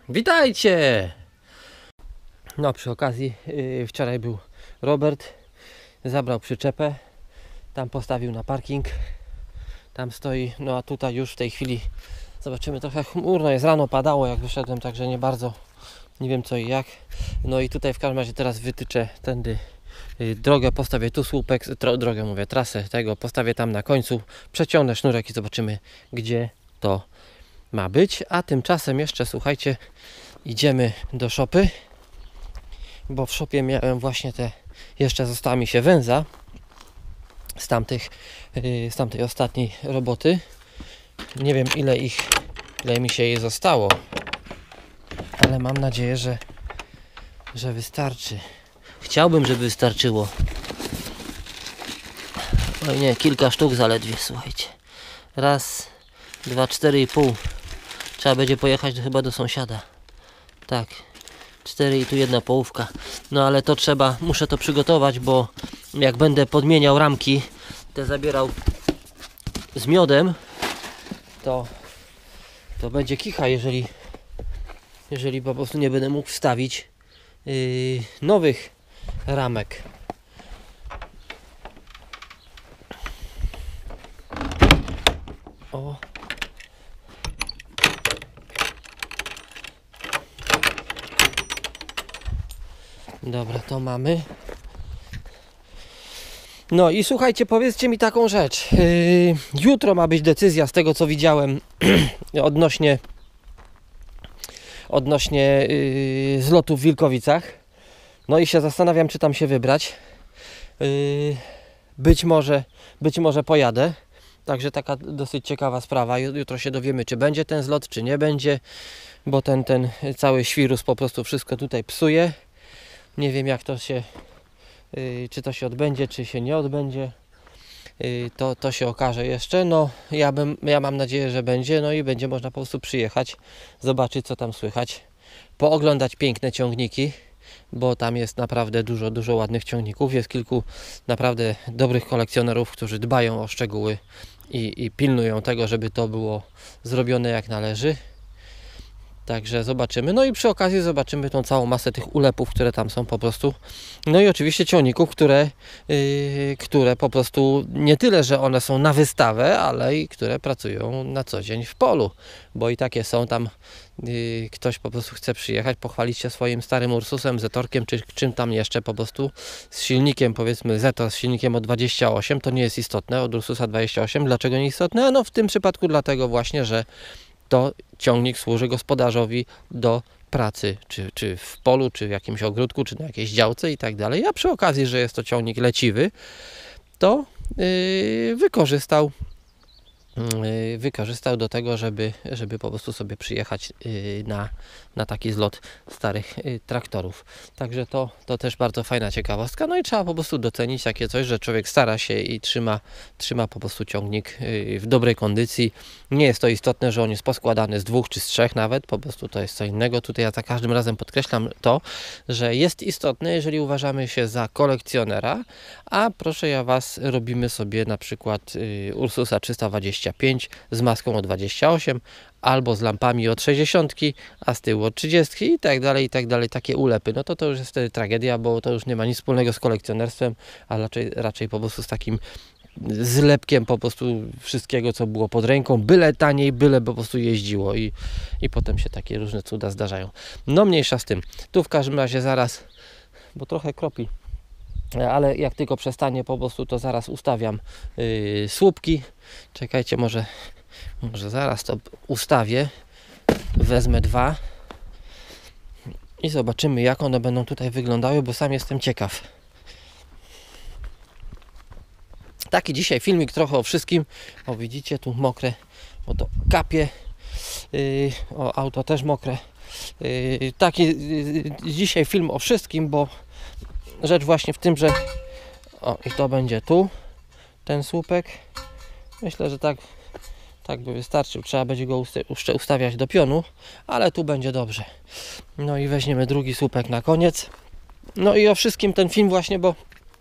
Witajcie! No, przy okazji wczoraj był Robert, zabrał przyczepę, tam postawił na parking, tam stoi, no a tutaj już w tej chwili zobaczymy, trochę chmurno jest, rano padało jak wyszedłem, także nie bardzo, nie wiem co i jak. No i tutaj w każdym razie teraz wytyczę tędy drogę, postawię tu słupek, trasę tego, postawię tam na końcu, przeciągnę sznurek i zobaczymy, gdzie to ma być. A tymczasem jeszcze, słuchajcie, idziemy do szopy, bo w szopie miałem właśnie jeszcze została mi się węza z tamtej ostatniej roboty. Nie wiem ile mi się jej zostało, ale mam nadzieję, że wystarczy. Chciałbym, żeby wystarczyło. Oj nie, kilka sztuk zaledwie, słuchajcie. Raz, dwa, 4,5. Trzeba będzie pojechać chyba do sąsiada. Tak, 4 i tu jedna połówka. No ale to muszę to przygotować, bo jak będę podmieniał ramki, te zabierał z miodem, to będzie kicha, jeżeli po prostu nie będę mógł wstawić nowych ramek. O. Dobra, to mamy. No i słuchajcie, powiedzcie mi taką rzecz. Jutro ma być decyzja, z tego co widziałem, odnośnie zlotu w Wilkowicach. No i się zastanawiam, czy tam się wybrać. Być może pojadę. Także taka dosyć ciekawa sprawa. Jutro się dowiemy, czy będzie ten zlot, czy nie będzie. Bo ten cały świrus po prostu wszystko tutaj psuje. Nie wiem, jak to się, czy to się odbędzie, czy się nie odbędzie. To się okaże jeszcze. No, ja mam nadzieję, że będzie. No i będzie można po prostu przyjechać, zobaczyć, co tam słychać, pooglądać piękne ciągniki, bo tam jest naprawdę dużo ładnych ciągników. Jest kilku naprawdę dobrych kolekcjonerów, którzy dbają o szczegóły i pilnują tego, żeby to było zrobione jak należy. Także zobaczymy. No i przy okazji zobaczymy tą całą masę tych ulepów, które tam są po prostu. No i oczywiście ciągników, które po prostu nie tyle, że one są na wystawę, ale i które pracują na co dzień w polu. Bo i takie są tam, ktoś po prostu chce przyjechać, pochwalić się swoim starym Ursusem, Zetorkiem, czy czym tam jeszcze po prostu z silnikiem, powiedzmy Zetor z silnikiem od 28, to nie jest istotne, od Ursusa 28. Dlaczego nie istotne? No w tym przypadku dlatego właśnie, że to ciągnik służy gospodarzowi do pracy, czy w polu, czy w jakimś ogródku, czy na jakiejś działce i tak dalej. A przy okazji, że jest to ciągnik leciwy, to wykorzystał do tego, żeby po prostu sobie przyjechać na taki zlot starych traktorów. Także to też bardzo fajna ciekawostka. No i trzeba po prostu docenić takie coś, że człowiek stara się i trzyma po prostu ciągnik w dobrej kondycji. Nie jest to istotne, że on jest poskładany z 2 czy z 3 nawet, po prostu to jest co innego. Tutaj ja za każdym razem podkreślam to, że jest istotne, jeżeli uważamy się za kolekcjonera, a proszę ja Was, robimy sobie na przykład Ursusa 325 z maską o 28, albo z lampami od 60, a z tyłu od 30 i tak dalej, takie ulepy. No to już jest wtedy tragedia, bo to już nie ma nic wspólnego z kolekcjonerstwem, a raczej po prostu z takim zlepkiem po prostu wszystkiego, co było pod ręką, byle taniej, byle po prostu jeździło i potem się takie różne cuda zdarzają. No mniejsza z tym. Tu w każdym razie zaraz, bo trochę kropi, ale jak tylko przestanie po prostu, to zaraz ustawiam słupki. Czekajcie, może zaraz to ustawię, wezmę 2 i zobaczymy, jak one będą tutaj wyglądały, bo sam jestem ciekaw. Taki dzisiaj filmik trochę o wszystkim. O, widzicie, tu mokre, bo to kapie. O, auto też mokre. Taki dzisiaj film o wszystkim, bo rzecz właśnie w tym, że o, i to będzie tu ten słupek. Myślę, że tak by wystarczył. Trzeba będzie go ustawiać do pionu, ale tu będzie dobrze. No i weźmiemy drugi słupek na koniec. No i o wszystkim ten film właśnie, bo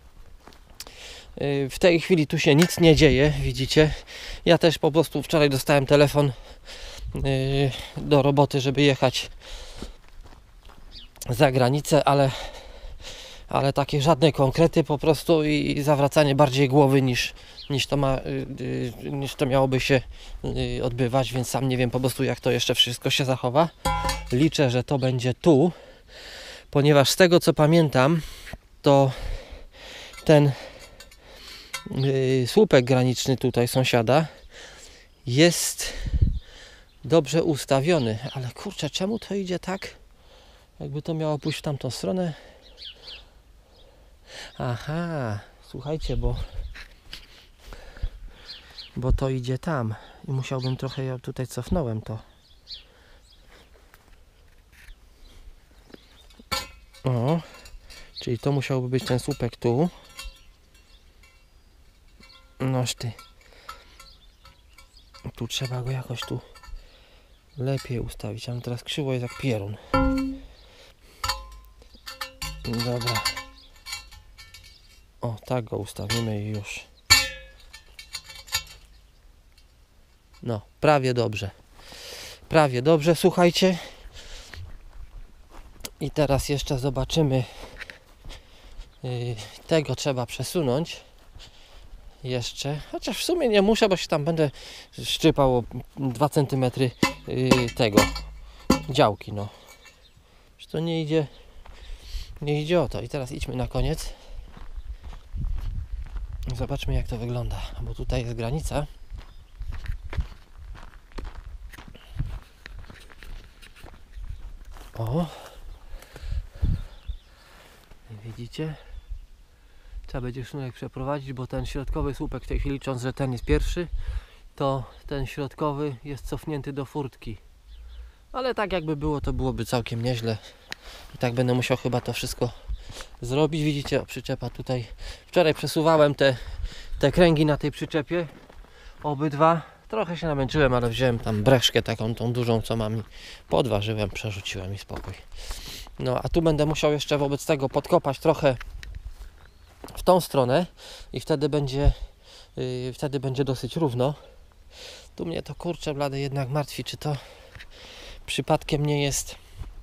w tej chwili tu się nic nie dzieje, widzicie. Ja też po prostu wczoraj dostałem telefon do roboty, żeby jechać za granicę, ale takie żadne konkrety po prostu i zawracanie bardziej głowy niż to miałoby się odbywać, więc sam nie wiem po prostu, jak to jeszcze wszystko się zachowa. Liczę, że to będzie tu, ponieważ z tego co pamiętam, to ten słupek graniczny tutaj sąsiada jest dobrze ustawiony, ale kurczę, czemu to idzie tak? Jakby to miało pójść w tamtą stronę. Aha, słuchajcie, bo to idzie tam i musiałbym trochę, ja tutaj cofnąłem to. O, czyli to musiałby być ten słupek tu. Noż ty. Tu trzeba go jakoś tu lepiej ustawić. A teraz krzywo jest jak pierun. Dobra. O, tak go ustawimy i już. No, prawie dobrze. Prawie dobrze, słuchajcie. I teraz jeszcze zobaczymy. Tego trzeba przesunąć. Jeszcze. Chociaż w sumie nie muszę, bo się tam będę szczypał o 2 cm tego działki, no. Że to nie idzie o to. I teraz idźmy na koniec. Zobaczmy, jak to wygląda, bo tutaj jest granica. O! Widzicie? Trzeba będzie sznurek przeprowadzić, bo ten środkowy słupek w tej chwili, licząc, że ten jest pierwszy, to ten środkowy jest cofnięty do furtki. Ale tak jakby było, to byłoby całkiem nieźle. I tak będę musiał chyba to wszystko zrobić. Widzicie, przyczepa tutaj. Wczoraj przesuwałem te kręgi na tej przyczepie. Obydwa. Trochę się namęczyłem, ale wziąłem tam breszkę taką, tą dużą, co mam, i podważyłem, przerzuciłem i spokój. No, a tu będę musiał jeszcze wobec tego podkopać trochę w tą stronę i wtedy będzie dosyć równo. Tu mnie to, kurczę blade, jednak martwi, czy to przypadkiem nie jest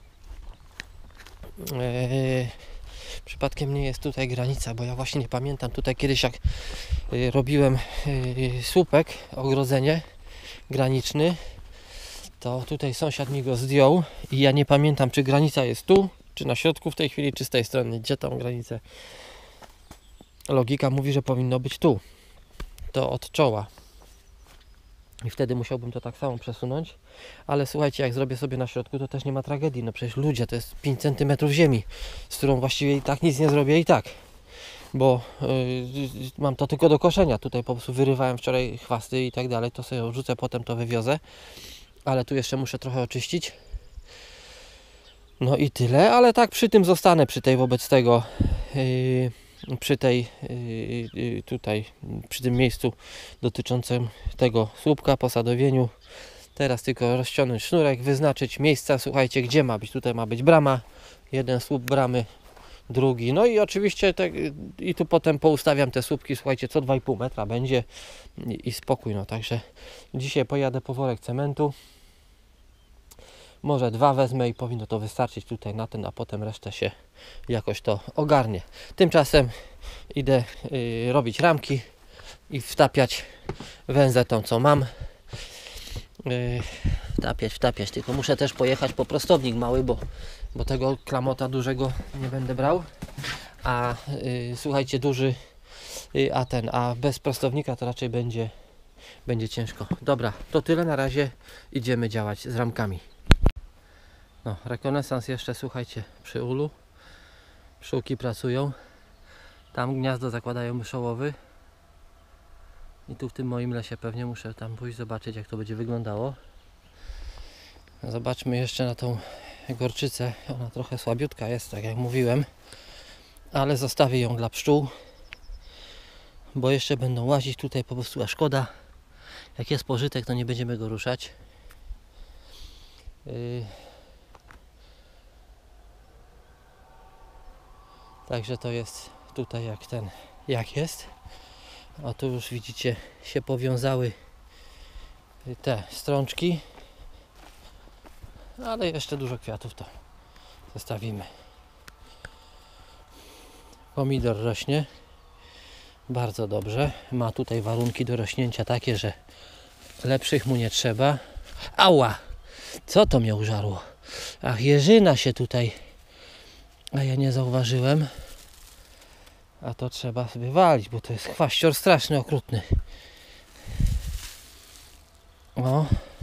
tutaj granica, bo ja właśnie nie pamiętam. Tutaj kiedyś, jak robiłem słupek, ogrodzenie graniczny, to tutaj sąsiad mi go zdjął i ja nie pamiętam, czy granica jest tu, czy na środku w tej chwili, czy z tej strony. Gdzie tą granicę? Logika mówi, że powinno być tu. To od czoła. I wtedy musiałbym to tak samo przesunąć. Ale słuchajcie, jak zrobię sobie na środku, to też nie ma tragedii. No przecież ludzie, to jest 5 cm ziemi, z którą właściwie i tak nic nie zrobię i tak. Bo mam to tylko do koszenia. Tutaj po prostu wyrywałem wczoraj chwasty i tak dalej. To sobie odrzucę, potem to wywiozę. Ale tu jeszcze muszę trochę oczyścić. No i tyle. Ale tak przy tym zostanę, wobec tego... tutaj, przy tym miejscu dotyczącym tego słupka po sadowieniu. Teraz tylko rozciągnąć sznurek, wyznaczyć miejsca, słuchajcie, gdzie ma być. Tutaj ma być brama, jeden słup bramy, drugi. No i oczywiście i tu potem poustawiam te słupki, słuchajcie, co 2,5 metra będzie i spokój. No także dzisiaj pojadę po worek cementu. Może 2 wezmę i powinno to wystarczyć tutaj na ten, a potem resztę się jakoś to ogarnie. Tymczasem idę robić ramki i wtapiać węzę tą, co mam. Wtapiać, tylko muszę też pojechać po prostownik mały, bo tego klamota dużego nie będę brał. A słuchajcie, duży, a bez prostownika to raczej będzie ciężko. Dobra, to tyle, na razie idziemy działać z ramkami. No, rekonesans jeszcze, słuchajcie, przy ulu. Pszczółki pracują. Tam gniazdo zakładają myszołowy. I tu w tym moim lesie pewnie muszę tam pójść zobaczyć, jak to będzie wyglądało. Zobaczmy jeszcze na tą gorczycę. Ona trochę słabiutka jest, tak jak mówiłem. Ale zostawię ją dla pszczół. Bo jeszcze będą łazić tutaj, po prostu, a szkoda. Jak jest pożytek, to nie będziemy go ruszać. Także to jest tutaj jak jest. A tu już widzicie, się powiązały te strączki. Ale jeszcze dużo kwiatów, to Zostawimy. Pomidor rośnie bardzo dobrze. Ma tutaj warunki do rośnięcia takie, że lepszych mu nie trzeba. Ała! Co to mnie użarło? Ach, jeżyna się tutaj. A ja nie zauważyłem. A to trzeba sobie walić, bo to jest chwaścior straszny, okrutny. O.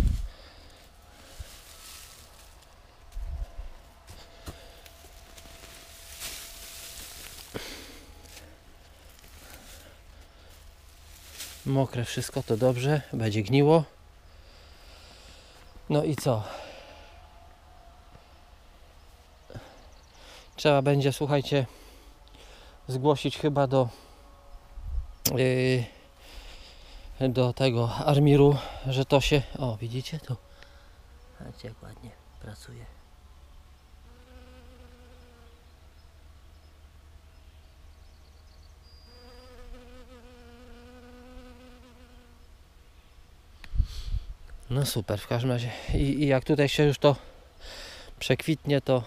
Mokre wszystko, to dobrze, będzie gniło. No i co? Trzeba będzie, słuchajcie, zgłosić chyba do tego Armiru, że to się... O, widzicie tu? Patrzcie, jak ładnie pracuje. No super, w każdym razie. I jak tutaj się już to przekwitnie, to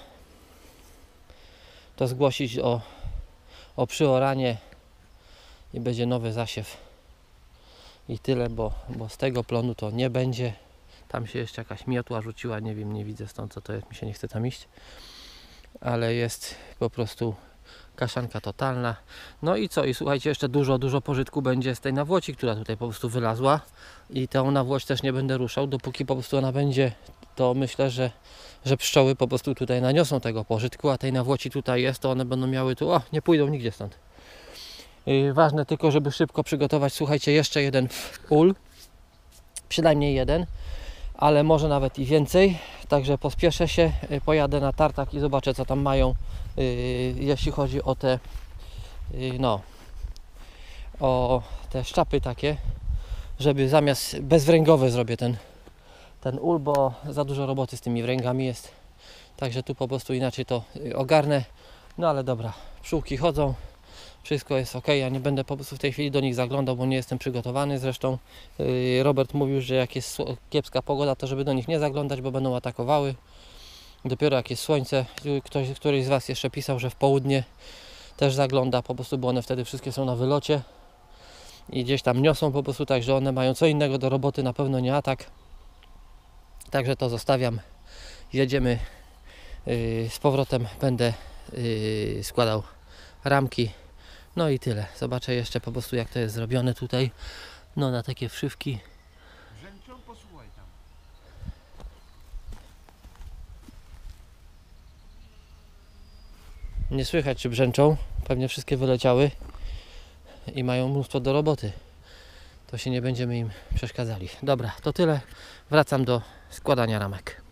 zgłosić o przyoranie i będzie nowy zasiew. I tyle, bo z tego plonu to nie będzie. Tam się jeszcze jakaś miotła rzuciła, nie wiem, nie widzę stąd co to jest, mi się nie chce tam iść. Ale jest po prostu kaszanka totalna. No i co? I słuchajcie, jeszcze dużo pożytku będzie z tej nawłoci, która tutaj po prostu wylazła. I tą nawłoć też nie będę ruszał, dopóki po prostu ona będzie, to myślę, że pszczoły po prostu tutaj naniosą tego pożytku, a tej nawłoci tutaj jest, to one będą miały tu, o, nie pójdą nigdzie stąd. Ważne tylko, żeby szybko przygotować, słuchajcie, jeszcze jeden ul, przynajmniej jeden, ale może nawet i więcej, także pospieszę się, pojadę na tartak i zobaczę, co tam mają, jeśli chodzi o te, no, o te szczapy takie, żeby zamiast bezwręgowy zrobię ten ul, bo za dużo roboty z tymi wręgami jest, także tu po prostu inaczej to ogarnę. No ale dobra, pszczółki chodzą, wszystko jest ok, ja nie będę po prostu w tej chwili do nich zaglądał, bo nie jestem przygotowany. Zresztą Robert mówił, że jak jest kiepska pogoda, to żeby do nich nie zaglądać, bo będą atakowały. Dopiero jak jest słońce, któryś z Was jeszcze pisał, że w południe też zagląda po prostu, bo one wtedy wszystkie są na wylocie i gdzieś tam niosą po prostu, tak, że one mają co innego do roboty, na pewno nie atak. Także to zostawiam, jedziemy z powrotem, będę składał ramki, no i tyle. Zobaczę jeszcze po prostu, jak to jest zrobione tutaj, no na takie wszywki. Brzęczą, posłuchaj tam. Nie słychać, czy brzęczą, pewnie wszystkie wyleciały i mają mnóstwo do roboty, to się nie będziemy im przeszkadzali. Dobra, to tyle, wracam do składania ramek.